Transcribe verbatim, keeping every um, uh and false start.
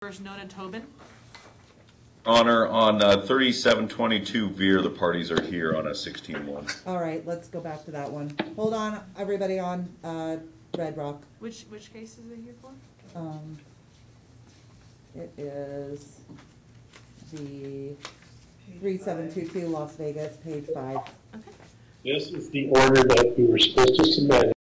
versus Nona Tobin. Honor, on uh, thirty-seven twenty-two Veer, the parties are here on a sixteen one. All right, let's go back to that one. Hold on, everybody on uh, Red Rock. Which which case is it here for? Um, it is the three seven two two Las Vegas, page five. Okay. This is the order that we were supposed to submit.